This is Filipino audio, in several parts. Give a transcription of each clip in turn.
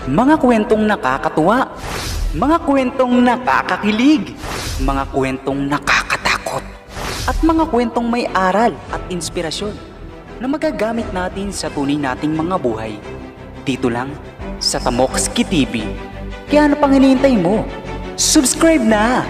Mga kwentong nakakatuwa, mga kwentong nakakakilig, mga kwentong nakakatakot, at mga kwentong may aral at inspirasyon na magagamit natin sa tunay nating mga buhay. Dito lang sa Tamokski TV. Kaya ano pang hinihintay mo? Subscribe na!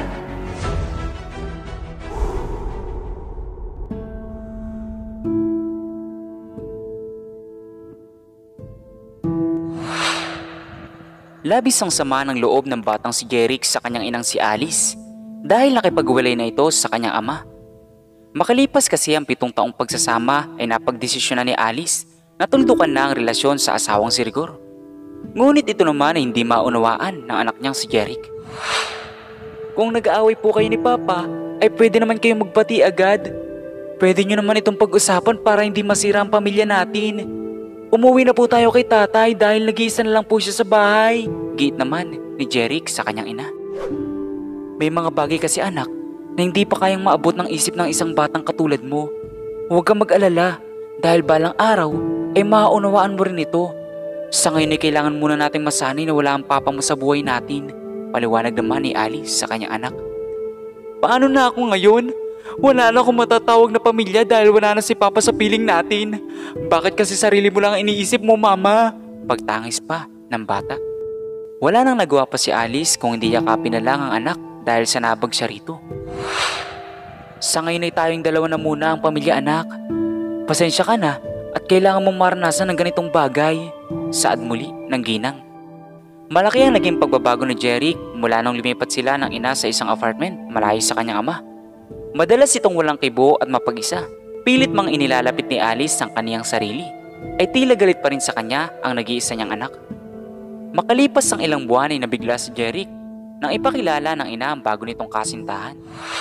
Labis ang sama ng loob ng batang si Jeric sa kanyang inang si Alice dahil nakipag-uwalay na ito sa kanyang ama. Makalipas kasi ang 7 taong pagsasama ay napagdesisyon na ni Alice na tuldukan na ang relasyon sa asawang si Rigor. Ngunit ito naman ay hindi maunawaan ng anak niyang si Jeric. Kung nag-aaway po kayo ni Papa, ay pwede naman kayong magbati agad. Pwede nyo naman itong pag-usapan para hindi masira ang pamilya natin. Umuwi na po tayo kay tatay dahil nag-iisa na lang po siya sa bahay. Giit naman ni Jeric sa kanyang ina. May mga bagay kasi anak na hindi pa kayang maabot ng isip ng isang batang katulad mo. Huwag kang mag-alala dahil balang araw ay maaunawaan mo rin ito. Sa ngayon ay kailangan muna nating masanay na wala ang papa mo sa buhay natin. Paliwanag naman ni Alice sa kanyang anak. Paano na ako ngayon? Wala na akong matatawag na pamilya dahil wala na si Papa sa piling natin. Bakit kasi sarili mo lang iniisip mo, Mama? Pagtangis pa ng bata. Wala nang nagawa pa si Alice kung hindi yakapin na lang ang anak dahil sa nabag siya rito. Sa ngayon ay tayong dalawa na muna ang pamilya, anak. Pasensya ka na at kailangan mong maranasan ng ganitong bagay. Saad muli ng ginang. Malaki ang naging pagbabago ni Jeric mula nung lumipat sila ng ina sa isang apartment malayo sa kanyang ama. Madalas itong walang kibo at mapag-isa. Pilit mang inilalapit ni Alice ang kaniyang sarili. Ay tila galit pa rin sa kanya ang nag-iisa niyang anak. Makalipas ang ilang buwan ay nabigla si Jeric nang ipakilala ng ina ang bago nitong kasintahan.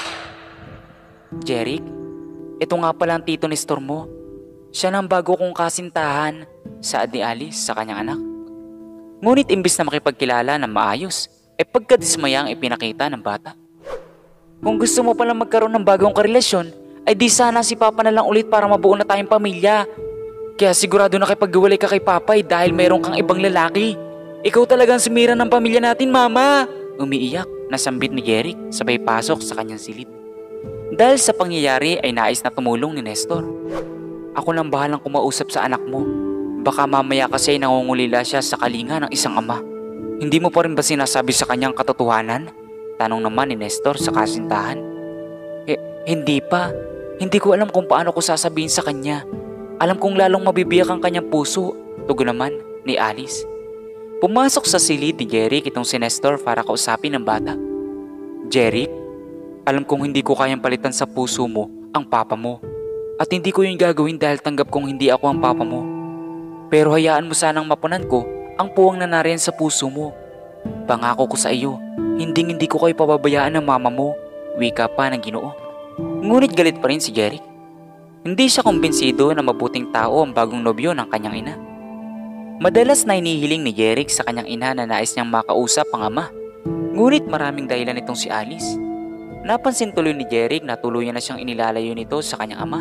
Jeric, ito nga pala ang tito Nestor mo. Siya na ang bago kong kasintahan, saad ni Alice sa kanyang anak. Ngunit imbis na makipagkilala ng maayos, ay pagkadismayang ipinakita ng bata. Kung gusto mo palang magkaroon ng bagong karelasyon, ay di sana si Papa na lang ulit para mabuo na tayong pamilya. Kaya sigurado na kipag-iwalay ka kay Papa dahil mayroon kang ibang lalaki. Ikaw talagang sumira ng pamilya natin, Mama! Umiiyak na sambit ni Jeric sabay pasok sa kanyang silid. Dahil sa pangyayari ay nais na tumulong ni Nestor. Ako nang bahalang kumausap sa anak mo. Baka mamaya kasi ay nangungulila siya sa kalinga ng isang ama. Hindi mo pa rin ba sinasabi sa kanyang katotohanan? Tanong naman ni Nestor sa kasintahan. Hindi pa. Hindi ko alam kung paano ko sasabihin sa kanya. Alam kong lalong mabibiyak ang kanyang puso. Tugon naman ni Alice. Pumasok sa silid ni Jeric itong si Nestor para kausapin ng bata. Jeric, alam kong hindi ko kayang palitan sa puso mo ang papa mo. At hindi ko yun gagawin dahil tanggap kong hindi ako ang papa mo. Pero hayaan mo sanang mapunan ko ang puwang na nariyan sa puso mo. Pangako ko sa iyo, hindi ko kayo pababayaan ng mama mo, wika pa ng Ginoo. Ngunit galit pa rin si Jeric. Hindi siya kumbinsido na mabuting tao ang bagong nobyo ng kanyang ina. Madalas na inihiling ni Jeric sa kanyang ina na nais niyang makausap ang ama. Ngunit maraming dahilan itong si Alice. Napansin tuloy ni Jeric na tuluyan na siyang inilalayo nito sa kanyang ama.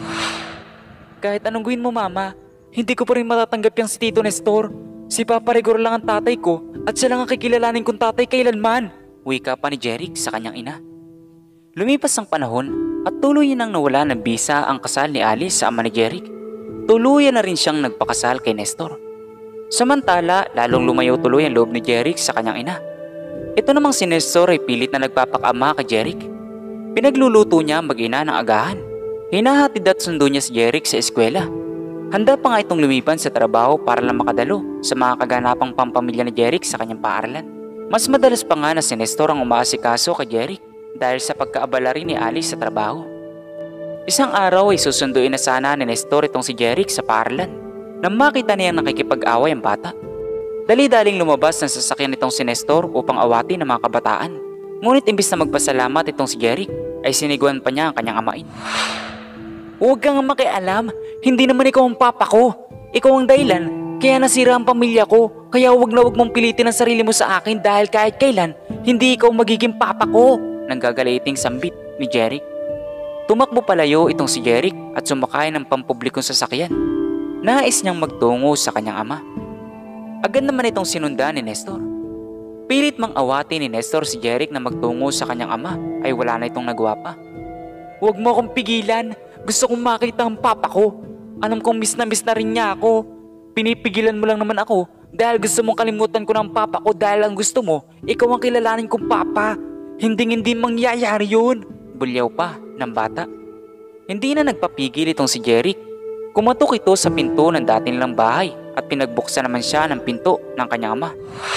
Kahit anong gawin mo, Mama, hindi ko pa rin matatanggap yung si Tito Nestor. Si Papa Rigor lang ang tatay ko at siya lang ang kikilalanin kong tatay kailanman. Wika pa ni Jeric sa kanyang ina. Lumipas ang panahon at tuluyan nang nawala ng bisa ang kasal ni Alice sa ama ni Jeric. Tuluyan na rin siyang nagpakasal kay Nestor. Samantala, lalong lumayo tuloy ang loob ni Jeric sa kanyang ina. Ito namang si Nestor ay pilit na nagpapakama kay Jeric. Pinagluluto niya mag-ina ng agahan. Hinahatid at sundo niya si Jeric sa eskwela. Handa pa nga itong lumipan sa trabaho para lang makadalo sa mga kaganapang pampamilya ni Jeric sa kanyang paaralan. Mas madalas pa nga na si Nestor ang umaasikaso kay Jeric dahil sa pagkaabala rin ni Alice sa trabaho. Isang araw ay susunduin na sana ni Nestor itong si Jeric sa paaralan nang makita niyang nakikipag-away ang bata. Dali-daling lumabas ng sasakyan itong si Nestor upang awatin ang mga kabataan. Ngunit imbis na magpasalamat itong si Jeric ay siniguan pa niya ang kanyang amain. Huwag kang makialam, hindi naman ikaw ang papa ko. Ikaw ang dahilan, kaya nasira ang pamilya ko. Kaya huwag na huwag mong pilitin ang sarili mo sa akin dahil kahit kailan, hindi ikaw magiging papa ko. Nanggagaliting sambit ni Jeric. Tumakbo palayo itong si Jeric at sumakay ng pampublikong sasakyan. Nais niyang magtungo sa kanyang ama. Agad naman itong sinundan ni Nestor. Pilit mang awati ni Nestor si Jeric na magtungo sa kanyang ama ay wala na itong nagawa pa. "Huwag mo akong pigilan. Gusto kong makita ang papa ko. Alam kong miss na rin niya ako. Pinipigilan mo lang naman ako dahil gusto mong kalimutan ko ng papa ko dahil ang gusto mo, ikaw ang kilalanin kong papa. Hindi mangyayari yun." Bulyaw pa ng bata. Hindi na nagpapigil itong si Jeric. Kumatok ito sa pinto ng dati nilang bahay at pinagbuksan naman siya ng pinto ng kanyang ama.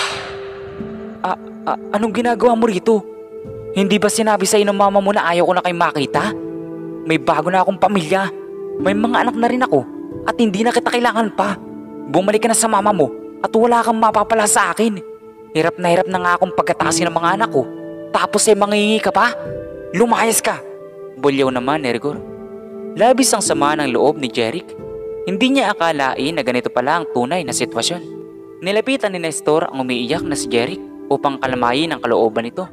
Anong ginagawa mo rito? Hindi ba sinabi sa'yo ng mama mo na ayaw ko na kayo makita? May bago na akong pamilya. May mga anak na rin ako at hindi na kita kailangan pa. Bumalik ka na sa mama mo at wala kang mapapala sa akin. Hirap na nga akong pagkatasin ng mga anak ko. Tapos mangingi ka pa? Lumayas ka! Bulyaw naman ni Rigor. Labis ang sama ng loob ni Jeric. Hindi niya akalain na ganito pala ang tunay na sitwasyon. Nilapitan ni Nestor ang umiiyak na si Jeric upang kalmayin ang kalooban nito.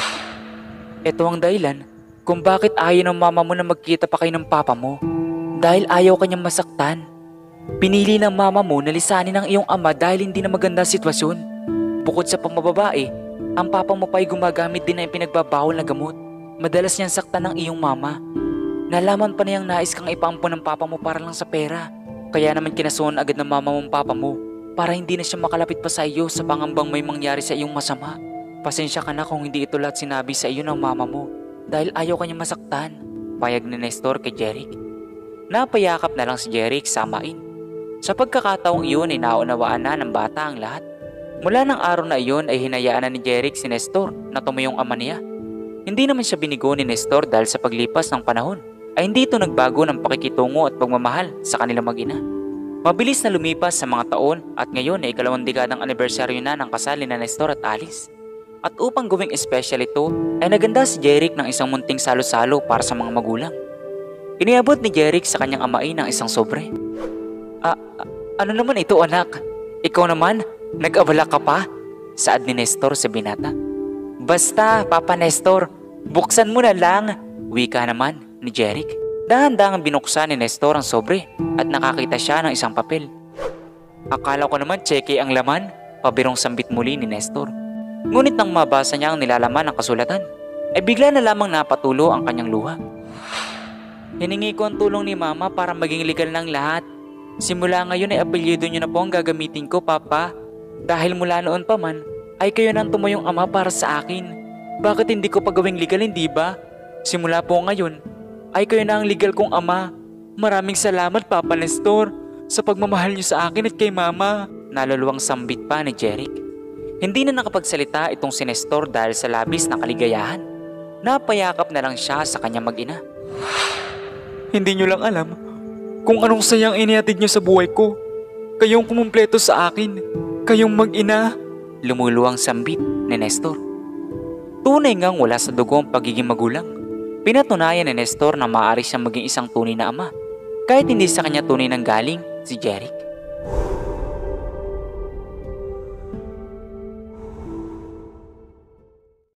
Ito ang dahilan kung bakit ayaw ng mama mo na magkita pa kayo ng papa mo. Dahil ayaw kanyang masaktan. Pinili ng mama mo na lisanin ang iyong ama dahil hindi na maganda sitwasyon. Bukod sa pamababae, ang papa mo pa ay gumagamit din ng pinagbabawal na gamot. Madalas niyang saktan ng iyong mama. Nalaman pa niyang nais kang ipaampon ng papa mo para lang sa pera. Kaya naman kinasuhan agad ng mama mong papa mo para hindi na siya makalapit pa sa iyo sa pangambang may mangyari sa iyong masama. Pasensya ka na kung hindi ito lahat sinabi sa iyo ng mama mo dahil ayaw kanya masaktan. Payag ni Nestor kay Jeric. Napayakap na lang si Jeric sa amain. Sa pagkakataong iyon ay naunawaan na ng bata ang lahat. Mula ng araw na iyon ay hinayaan na ni Jeric si Nestor na tumuyong ama niya. Hindi naman siya binigo ni Nestor dahil sa paglipas ng panahon ay hindi ito nagbago ng pakikitungo at pagmamahal sa kanilang mag-ina. Mabilis na lumipas sa mga taon at ngayon ay 2 dekadang anibersaryo na ng kasal ni Nestor at Alice. At upang gawing espesyal ito ay naganda si Jeric ng isang munting salo-salo para sa mga magulang. Iniabot ni Jeric sa kanyang amain ng isang sobre. Ano naman ito anak? Ikaw naman, nag-abala ka pa? Saad ni Nestor sa binata. Basta, Papa Nestor, buksan mo na lang, wika naman ni Jeric. Dahan-dahang binuksan ni Nestor ang sobre at nakakita siya ng isang papel. Akala ko naman tseke ang laman, pabirong sambit muli ni Nestor. Ngunit nang mabasa niya ang nilalaman ng kasulatan, ay bigla na lamang napatulo ang kanyang luha. Hiningi ko ang tulong ni Mama para maging legal ng lahat. Simula ngayon ay apelyido niyo na po ang gagamitin ko, Papa. Dahil mula noon pa man, ay kayo nang tumuyong ama para sa akin. Bakit hindi ko pa gawing legal, hindi ba? Simula po ngayon, ay kayo na ang legal kong ama. Maraming salamat, Papa Nestor, sa pagmamahal niyo sa akin at kay Mama. Naluluwang sambit pa ni Jeric. Hindi na nakapagsalita itong si Nestor dahil sa labis na kaligayahan. Napayakap na lang siya sa kanyang mag-ina. Hindi niyo lang alam kung anong sayang inihatid niyo sa buhay ko. Kayong kumumpleto sa akin. Kayong mag-ina. Lumuluwang sambit ni Nestor. Tunay ngang wala sa dugo ang pagiging magulang. Pinatunayan ni Nestor na maaari siyang maging isang tunay na ama. Kahit hindi sa kanya tunay nang galing si Jeric.